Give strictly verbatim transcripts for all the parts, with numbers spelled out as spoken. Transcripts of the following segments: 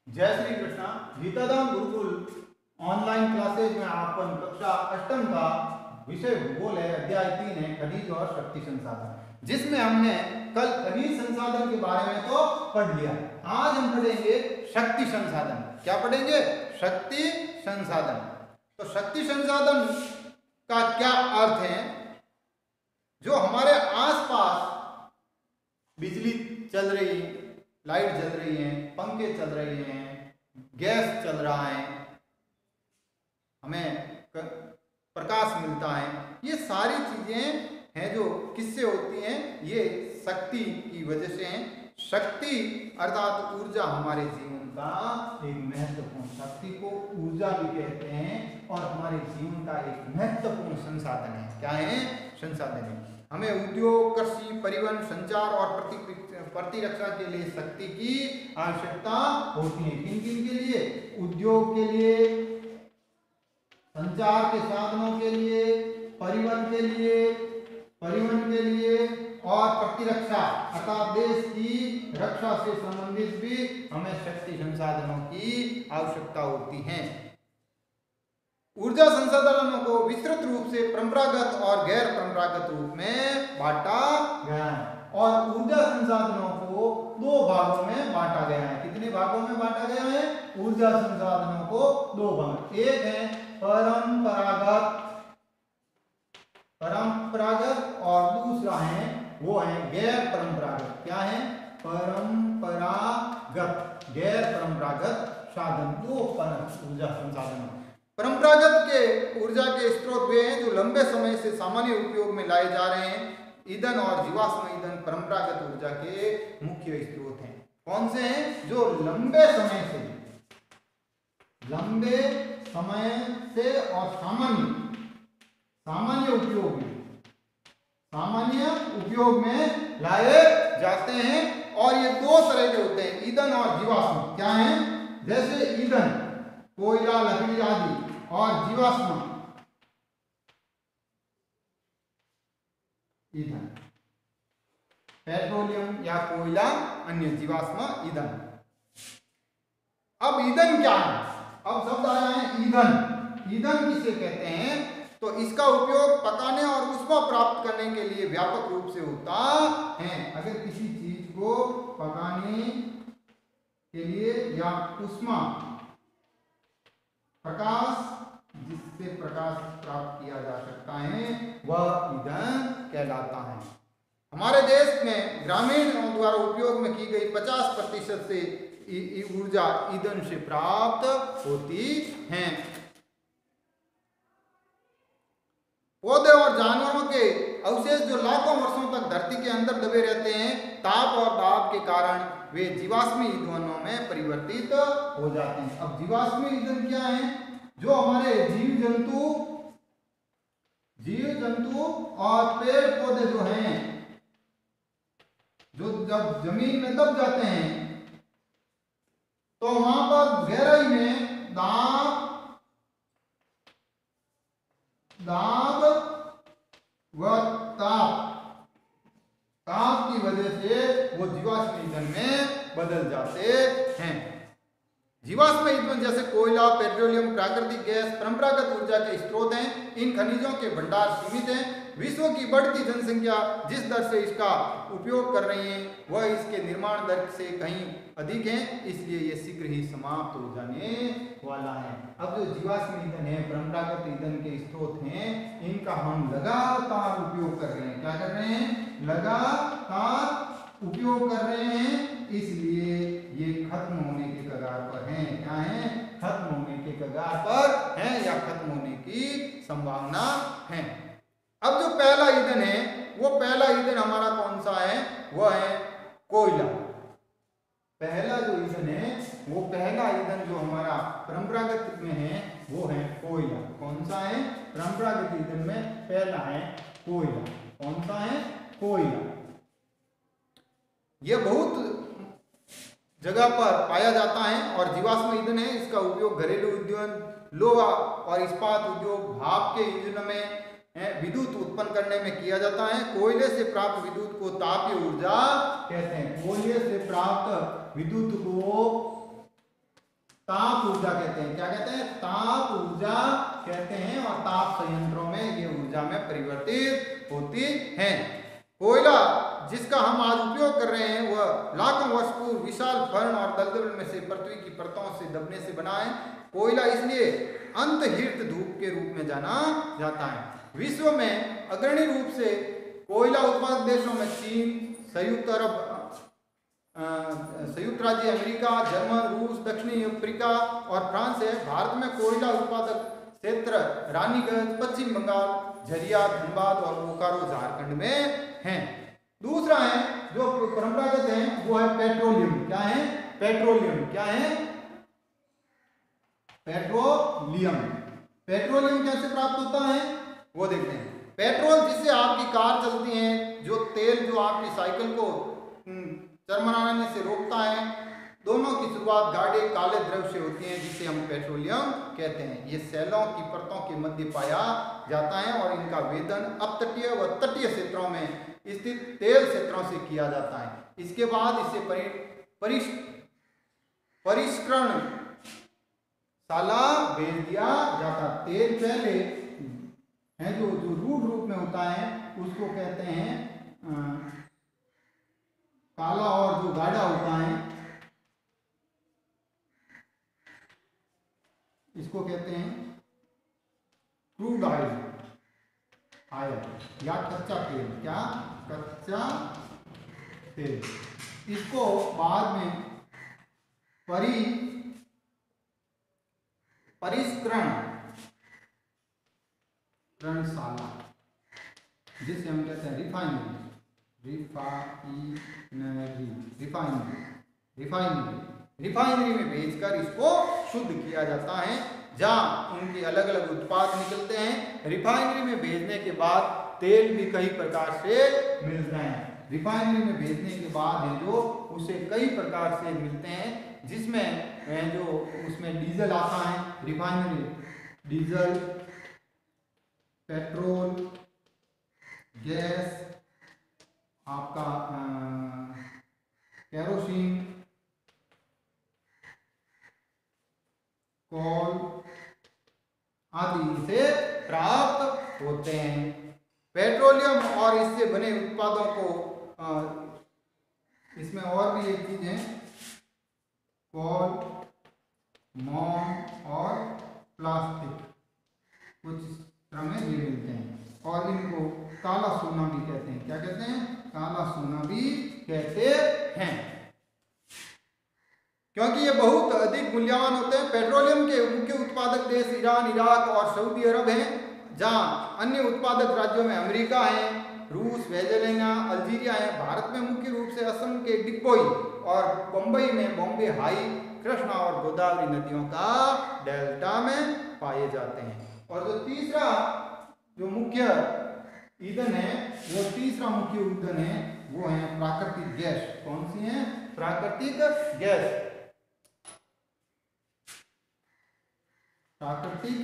जय Shri Krishna. Geetadham Gurukul online classes में आपन कक्षा अष्टम का विषय भूगोल है, अध्याय तीन है खनिज और शक्ति संसाधन, जिसमें हमने कल खनिज संसाधन के बारे में तो पढ़ लिया। आज हम पढ़ेंगे शक्ति संसाधन। क्या पढ़ेंगे? शक्ति संसाधन। तो शक्ति संसाधन का क्या अर्थ है? जो हमारे आसपास बिजली चल रही है, लाइट जल रही है, पंखे चल रहे हैं, गैस चल रहा है, हमें प्रकाश मिलता है, ये सारी चीजें हैं जो किससे होती हैं? ये शक्ति की वजह से हैं। शक्ति अर्थात ऊर्जा हमारे जीवन का एक महत्वपूर्ण, शक्ति को ऊर्जा भी कहते हैं और हमारे जीवन का एक महत्वपूर्ण संसाधन है। क्या है? संसाधन है। हमें उद्योग, कृषि, परिवहन, संचार और प्रति प्रतिरक्षा के लिए शक्ति की आवश्यकता होती है। किन किन के लिए? उद्योग के लिए, संचार के साधनों के लिए, परिवहन के लिए, परिवहन के लिए और प्रतिरक्षा अर्थात देश की रक्षा से संबंधित भी हमें शक्ति संसाधनों की आवश्यकता होती है। ऊर्जा संसाधनों को विस्तृत रूप से परंपरागत और गैर परंपरागत रूप में बांटा गया है और ऊर्जा संसाधनों को दो भागों में बांटा गया है। कितने भागों में बांटा गया है? ऊर्जा संसाधनों को दो भाग, एक है परंपरागत परंपरागत और दूसरा है वो है गैर परंपरागत। क्या है? परंपरागत, गैर परंपरागत साधन। दो ऊर्जा संसाधन। परंपरागत के ऊर्जा के स्रोत वे हैं जो लंबे समय से सामान्य उपयोग में लाए जा रहे हैं। ईंधन और जीवाश्म ईंधन परंपरागत ऊर्जा के मुख्य स्रोत हैं। कौन से हैं? जो लंबे समय से लंबे समय से और सामान्य सामान्य उपयोग में सामान्य उपयोग में लाए जाते हैं। और ये दो तरह के होते हैं, ईंधन और जीवाश्म। क्या है? जैसे ईंधन कोयला, लकड़ी आदि, और जीवाश्म ईंधन पेट्रोलियम या कोयला, अन्य जीवाश्म ईंधन। अब ईंधन क्या है? अब शब्द आया है ईंधन। ईंधन किसे कहते हैं? तो इसका उपयोग पकाने और ऊष्मा प्राप्त करने के लिए व्यापक रूप से होता है। अगर किसी चीज को पकाने के लिए या ऊष्मा, प्रकाश, जिससे प्रकाश प्राप्त किया जा सकता है, वह ईंधन कहलाता है। हमारे देश में ग्रामीणों द्वारा उपयोग में की गई पचास प्रतिशत से ऊर्जा ईंधन से प्राप्त होती है। पौधे और जानवरों के अवशेष जो लाखों वर्षों तक धरती के अंदर दबे रहते हैं, ताप और दाब के कारण वे जीवाश्मी ईंधनों में परिवर्तित हो जाते हैं। अब जीवाश्मी ईंधन क्या है? जो हमारे जीव जंतु जीव जंतु और पेड़ पौधे जो हैं, जो जब जमीन में दब जाते हैं तो वहां पर गहराई में दाब दाब व ताप ताप की वजह से वो जीवाश्म ईंधन में बदल जाते हैं। जीवाश्म ईंधन जैसे कोयला, पेट्रोलियम, प्राकृतिक गैस परंपरागत ऊर्जा के स्रोत हैं। इन खनिजों के भंडार सीमित हैं। विश्व की बढ़ती जनसंख्या जिस दर से इसका उपयोग कर रही है वह इसके निर्माण दर से कहीं अधिक है, इसलिए ये शीघ्र ही समाप्त हो जाने वाला है। अब जो जीवाश्म ईंधन है, परंपरागत ईंधन के स्रोत हैं, इनका हम लगातार उपयोग कर रहे हैं। क्या कर रहे हैं? लगातार उपयोग कर रहे हैं, इसलिए ये खत्म होने के कगार पर हैं। क्या है? खत्म होने के कगार पर हैं या खत्म होने की संभावना है। अब जो पहला ईंधन है, वो पहला ईंधन हमारा कौन सा है? वह है कोयला। पहला जो ईंधन है, वो पहला ईंधन जो हमारा परंपरागत में है वो है कोयला। कौन सा है? परंपरागत ईंधन में पहला है कोयला। कौन सा है? कोयला। यह बहुत जगह पर पाया जाता है और जीवाश्म ईंधन है। इसका उपयोग घरेलू उद्योग, लोहा और इस्पात उद्योग, भाप के इंजन में विद्युत उत्पन्न करने में किया जाता है। कोयले से प्राप्त विद्युत को तापीय ऊर्जा कहते हैं। कोयले से प्राप्त विद्युत को ताप ऊर्जा कहते हैं। क्या कहते हैं? ताप ऊर्जा कहते हैं। और ताप संयंत्रों में ये ऊर्जा में परिवर्तित होती है। कोयला जिसका हम आज उपयोग कर रहे हैं वह लाखों वर्ष पूर्व विशाल फर्न और दलदल में से पृथ्वी की परतों से दबने से बना है। कोयला इसलिए अंतहीर्त धूप के रूप में जाना जाता है। विश्व में अग्रणी रूप से कोयला उत्पादक देशों में चीन, संयुक्त अरब संयुक्त राज्य अमेरिका, जर्मन, रूस, दक्षिणी अफ्रीका और फ्रांस है। भारत में कोयला उत्पादक क्षेत्र रानीगंज, पश्चिम बंगाल, झरिया, धनबाद और बोकारो झारखंड में है। दूसरा है जो परंपरागत है वो है पेट्रोलियम। क्या है? पेट्रोलियम। क्या है? पेट्रोलियम। पेट्रोलियम कैसे प्राप्त होता है वो देखते हैं। पेट्रोल जिससे आपकी कार चलती है, जो तेल जो आपकी साइकिल को चरमराने से रोकता है, दोनों की शुरुआत गाढ़े काले द्रव से होती है जिसे हम पेट्रोलियम कहते हैं। ये सेलों की परतों के मध्य पाया जाता है और इनका वेधन अपतटीय व तटीय क्षेत्रों में स्थित तेल क्षेत्रों से किया जाता है। इसके बाद इसे परि, परिश, परिष्करण शाला भेज दिया जाता। तेल पहले है जो जो रूढ़ रूप में होता है उसको कहते हैं आ, काला, और जो गाढ़ा होता है इसको कहते हैं क्रूड ऑयल ऑयल या कच्चा तेल। क्या? कच्चा तेल। इसको बाद में परि परिष्करण रणशाला जिसे हम कहते हैं refinery refinery refinery refinery refinery में भेजकर इसको शुद्ध किया जाता है, जहां उनके अलग अलग उत्पाद निकलते हैं। रिफाइनरी में भेजने के बाद तेल भी कई प्रकार से मिलते हैं। रिफाइनरी में भेजने के बाद है जो उसे कई प्रकार से मिलते हैं, जिसमें है जो उसमें डीजल आता है, रिफाइनरी डीजल, पेट्रोल, गैस, आपका केरोसिन, कोल आदि से प्राप्त होते हैं। पेट्रोलियम और इससे बने उत्पादों को आ, इसमें और भी एक चीज है, कोल, मोम और प्लास्टिक कुछ तरह में ये मिलते हैं और इनको काला सोना भी कहते हैं। क्या कहते हैं? काला सोना भी कहते हैं, क्योंकि ये बहुत अधिक मूल्यवान होते हैं। पेट्रोलियम के मुख्य उत्पादक देश ईरान, इराक और सऊदी अरब हैं, जहां अन्य उत्पादक राज्यों में अमेरिका है, रूस, वेनेजुएला, अल्जीरिया है। भारत में मुख्य रूप से असम के डिगबोई और बम्बई में बॉम्बे हाई, कृष्णा और गोदावरी नदियों का डेल्टा में पाए जाते हैं। और जो तीसरा जो मुख्य ईंधन है, वो तीसरा मुख्य ईंधन है वो है प्राकृतिक गैस। कौन सी है? प्राकृतिक गैस। प्राकृतिक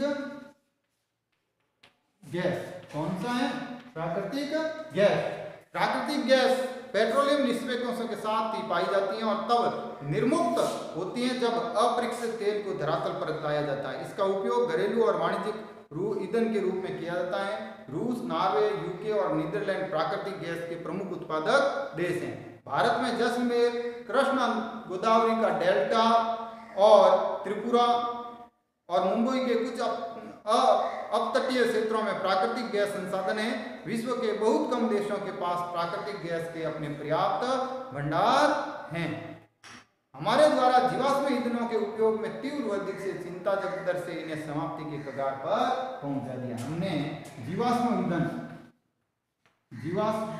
गैस कौन सा है? प्राकृतिक गैस। प्राकृतिक गैस पेट्रोलियम निष्पेक्षों के साथ ही पाई जाती हैं और तब निर्मुक्त होती हैं जब अपरिष्कृत तेल को धरातल पर लाया जाता है। इसका उपयोग घरेलू और वाणिज्यिक ईंधन के रूप में किया जाता है। रूस, नॉर्वे, यूके और नीदरलैंड प्राकृतिक गैस के प्रमुख उत्पादक देश हैं। भारत में जैसलमेर, कृष्णा, गोदावरी का डेल्टा और त्रिपुरा और मुंबई के कुछ अपतटीय क्षेत्रों में प्राकृतिक गैस संसाधन है। विश्व के बहुत कम देशों के पास प्राकृतिक गैस के अपने पर्याप्त भंडार हैं। हमारे द्वारा जीवाश्म ईंधनों के उपयोग में तीव्र वृद्धि से चिंताजनक दर से इन्हें समाप्ति के कगार पर पहुंचा दिया। हमने जीवाश्म ईंधन जीवाश्म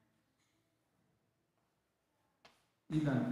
ईंधन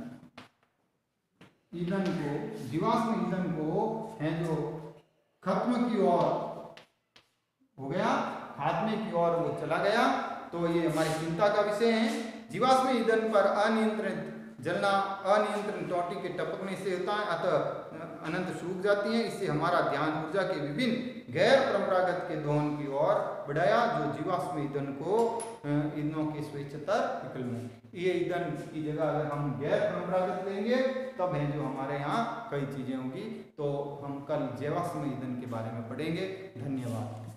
ईंधन को जीवाश्म ईंधन को है जो खत्म की ओर हो गया, खात्मे की ओर वो चला गया, तो ये हमारी चिंता का विषय है। जीवाश्म ईंधन पर अनियंत्रित जलना अनियंत्रित टोटी के टपकने से होता है, अतः अनंत सूख जाती हैं। इससे हमारा ध्यान ऊर्जा के विभिन्न गैर परंपरागत के दोहन की ओर बढ़ाया, जो जीवाश्म ईंधन को ईंधनों के स्वच्छतर विकल्प में। ये ईंधन की जगह अगर हम गैर परंपरागत लेंगे तब है जो हमारे यहाँ कई चीजें होंगी। तो हम कल जीवाश्म ईंधन के बारे में पढ़ेंगे। धन्यवाद।